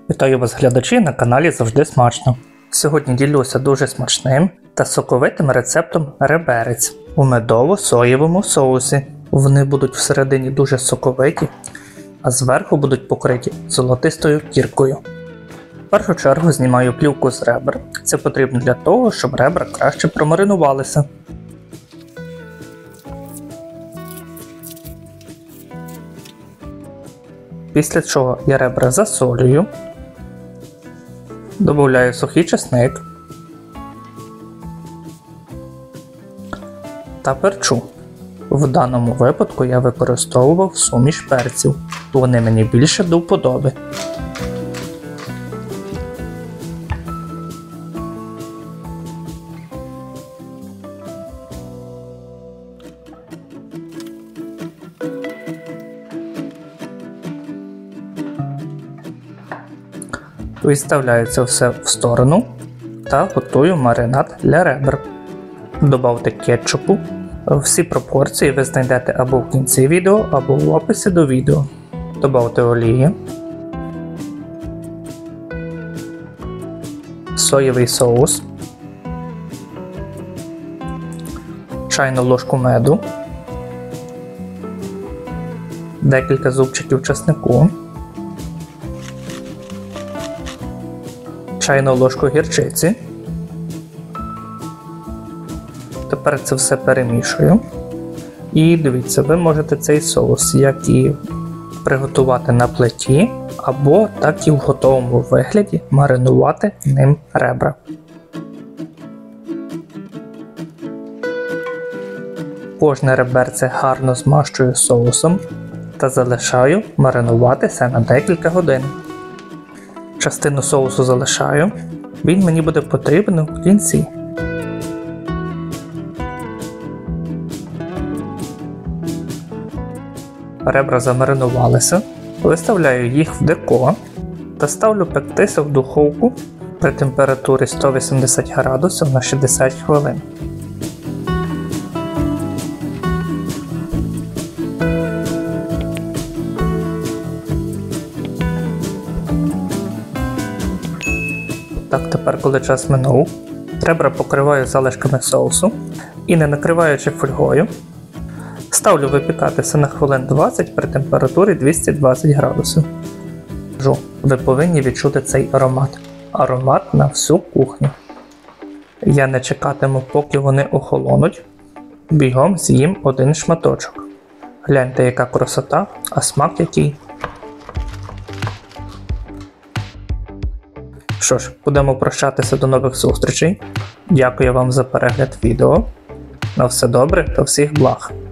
Вітаю вас, глядачі, на каналі Завжди Смачно. Сьогодні ділюся дуже смачним та соковитим рецептом реберець у медово-соєвому соусі. Вони будуть всередині дуже соковиті, а зверху будуть покриті золотистою кіркою. В першу чергу знімаю плівку з ребер. Це потрібно для того, щоб ребра краще промаринувалися. Після чого я ребра засолюю, додаю сухий чесник та перчу. В даному випадку я використовував суміш перців, вони мені більше до вподоби. Відставляю це все в сторону та готую маринад для ребер. Добавте кетчупу. Всі пропорції ви знайдете або в кінці відео, або в описі до відео. Добавте олії, соєвий соус, чайну ложку меду, декілька зубчиків чеснику, чайну ложку гірчиці. Тепер це все перемішую. І дивіться, ви можете цей соус як і приготувати на плиті, або так і в готовому вигляді маринувати ним ребра. Кожне реберце гарно змащую соусом та залишаю маринуватися на декілька годин. Частину соусу залишаю, він мені буде потрібен в кінці. Ребра замаринувалися, виставляю їх в деко та ставлю пектися в духовку при температурі 180 градусів на 60 хвилин. Так, тепер, коли час минув, ребра покриваю залишками соусу і, не накриваючи фольгою, ставлю випікатися на хвилин 20 при температурі 220 градусів. Ви повинні відчути цей аромат. Аромат на всю кухню. Я не чекатиму, поки вони охолонуть. Бігом з'їм один шматочок. Гляньте, яка красота, а смак який. Що ж, будемо прощатися до нових зустрічей. Дякую вам за перегляд відео. На все добре та всіх благ.